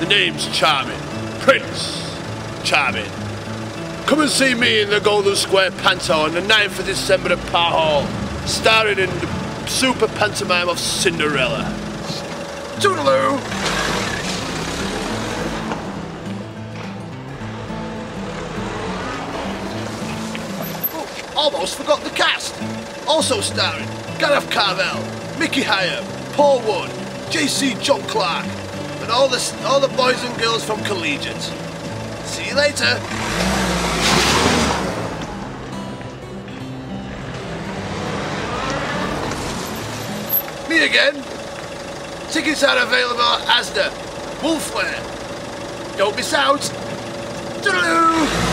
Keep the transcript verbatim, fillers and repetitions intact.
The name's Charming. Prince Charming. Come and see me in the Golden Square Panto on the ninth of December at Park Hall, starring in the super pantomime of Cinderella. Toodaloo! Oh, almost forgot the cast. Also starring Gareth Carvel, Mickey Hyam, Paul Wood, J C John Clark, and all the, all the boys and girls from Collegiate. See you later. Me again. Tickets are available at Asda, Wolfwear. Don't miss out. Toodaloo!